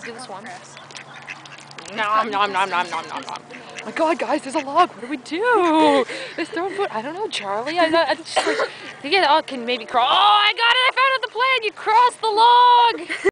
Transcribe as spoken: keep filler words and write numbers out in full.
Do this one. Nom nom nom nom nom nom nom. Oh my God, guys, there's a log. What do we do? There's throwing foot. I don't know, Charlie. I, I, I just like, yeah, I can maybe cross. Oh, I got it. I found out the plan. You cross the log.